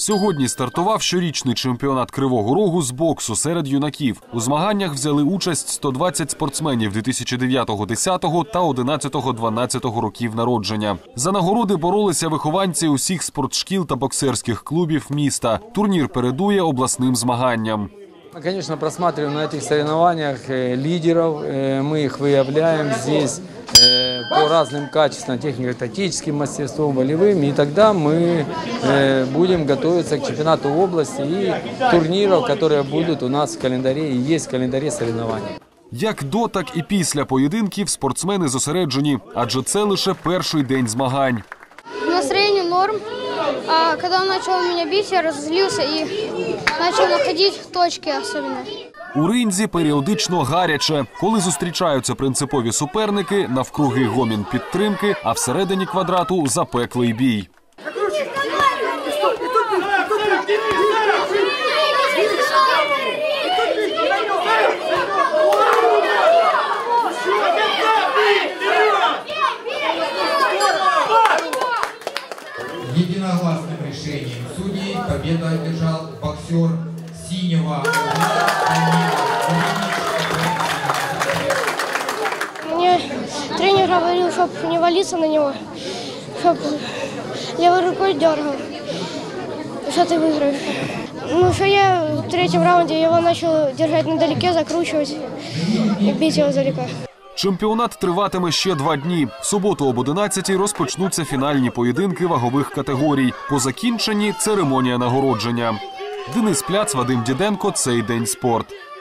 Сьогодні стартував щорічний чемпіонат Кривого Рогу з боксу серед юнаків. У змаганнях взяли участь 120 спортсменів 2009-10 та 11-12 років народження. За нагороди боролися вихованці усіх спортшкіл та боксерських клубів міста. Турнір передує обласним змаганням. Мы, конечно, просматриваем на этих соревнованиях лидеров, мы их выявляем здесь по разным качествам, технико-тактическим мастерством, волевым, и тогда мы будем готовиться к чемпионату области и турниров, которые будут у нас в календаре и есть в календаре соревнований. Як до, так і після поєдинків спортсмени зосереджені, адже це лише перший день змагань. Настроение норм. А когда он начал меня бить, я разозлился и начал находить точки особенно. У ринзі періодично гаряче. Коли зустрічаються принципові суперники, навкруги гомін підтримки, а всередині квадрату запеклий бій. Единогласным решением судей победу одержал боксер синего. Мне тренер говорил, чтобы не валиться на него, чтобы левой рукой дергал, что ты выиграешь. Ну, что я в третьем раунде его начал держать надалеке, закручивать и бить его издалека. Чемпіонат триватиме ще 2 дні. В суботу об 11-й розпочнуться фінальні поєдинки вагових категорій. По закінченні – церемонія нагородження. Денис Пляц, Вадим Діденко. Цей день спорт.